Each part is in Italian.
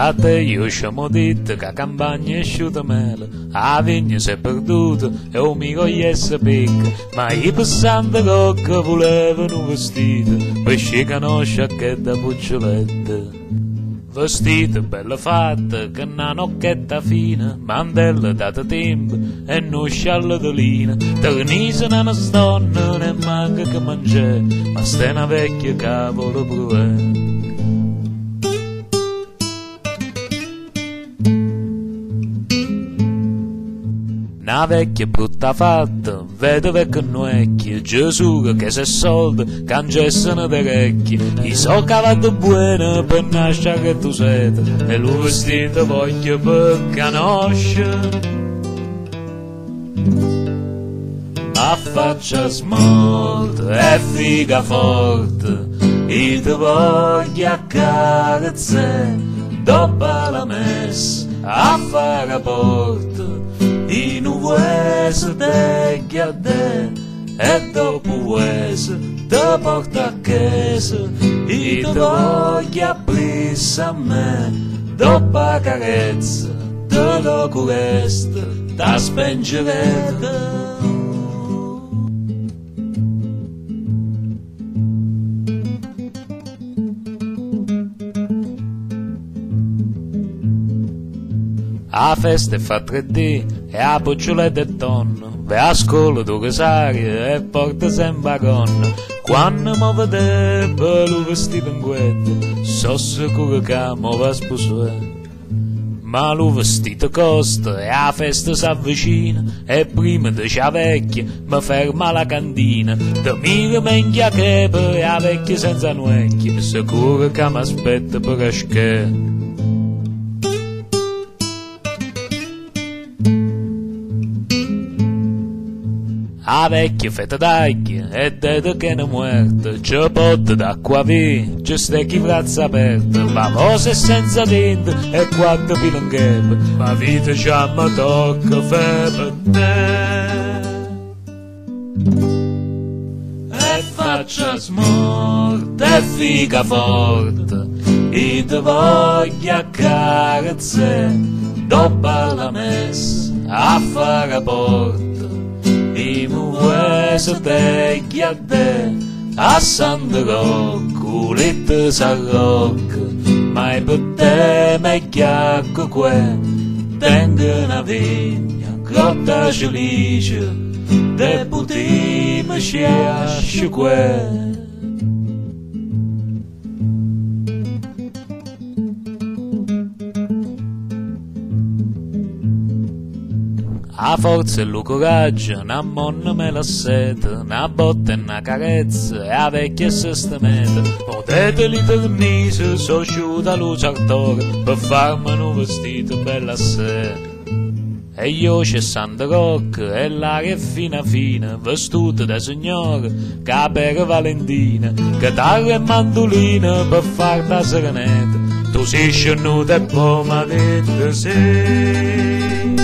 A te io siamo detto che la campagna è asciutta mele, la vigna si è perduta e un mico gli pecca, ma i passanti rocca volevano un vestito, per scicare una sciacchetta puccioletta. Vestito bella fatta, che una nocchetta fina, mantella data tempo e non scialla di lina, ternisa una stonna, ne manca che mangiare, ma stai una vecchia cavolo provare. Una vecchia brutta fatta, vedova che non è chi, Gesù che se soldi, cancessano le orecchie, i so cavato buono per nascere che tu sete, e lo vestito voglio per conoscere. A faccia smorta e figa forte, e ti voglio accarezzare, dopo la messa a fare a porta. In un vuese te chiade e dopo vuese te porta a casa e te voglia prisa a me dopo la carezza te lo curesta da spengerete. A festa fa 3D e a poccioletta e tonno, ve a scuola tu rosario e porta sempre a gonna. Quando mi vedrebbe lo vestito in guetta, so sicuro che mi va a sposare. Ma lo vestito costa e a festa s'avvicina, e prima di c'è vecchia mi ferma alla cantina. Da mira menchia crepa e a vecchia senza nuecchie, sicuro che mi aspetta per ascare. A vecchia fetta d'aglia e dete che ne muerta, c'è potta d'acqua via, c'è stecchi brazza aperta, ma voce senza dente e quattro pilanghepe, ma vita già mi tocca fare per te. E faccia smorta e figa forte, e ti voglio accarezzare, dopo la messa a fare a porta. I muovese te chiade a Sandro, culette s'arrocca, ma è per te me chiacco que, tengo una vigna, grotta felice, de putima sciascio que. A forza e lo coraggio, una monna me la sete, una botta e una carezza, e a vecchia se stemeta. Potete li ternise, so sciuta luce artore, per farmi un vestito bella a sé. E io c'è Santa Rocca, e l'aria è fina fina, vestuta da signora, capere Valentina, chitarra e mandolina, per far da serenetta. Tu sei scenuta e poi m'ha detto sì.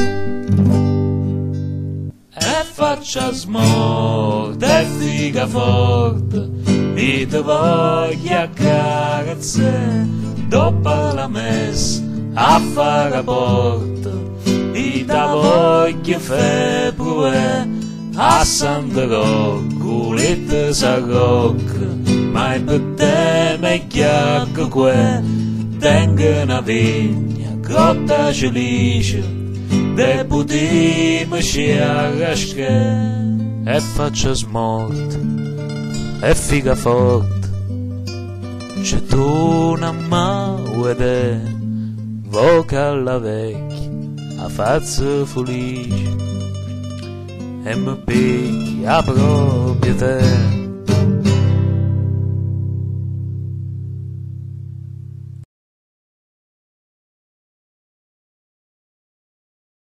Faccia smorta e figa forte, e ti voglio accarezzare, dopo la messa a fare a porta, e ti voglio fare pure a Santa Rocca, culette s'arrocca, ma è per te me chiacco que, tengo una vigna, grotta felice, de putim sciarrasche. E faccia smorta e figa forte, c'è tu una mauede, voca alla vecchia a faccia felice, e mi picchia proprio te.